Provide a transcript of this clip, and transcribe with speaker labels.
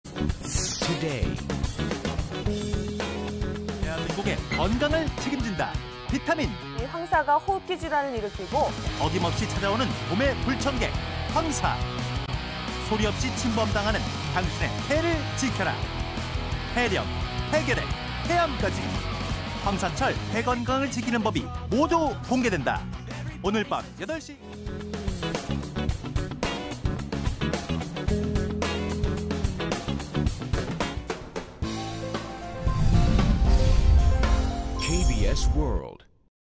Speaker 1: Today.
Speaker 2: 대한민국의 건강을 책임진다. 비타민.
Speaker 3: 황사가 호흡기 질환을 일으키고
Speaker 2: 어김없이 찾아오는 봄의 불청객 황사. 소리 없이 침범당하는 당신의 폐를 지켜라. 폐렴, 폐결핵, 폐암까지 황사철 폐 건강을 지키는 법이 모두 공개된다. 오늘 밤 8시.
Speaker 1: KBS World.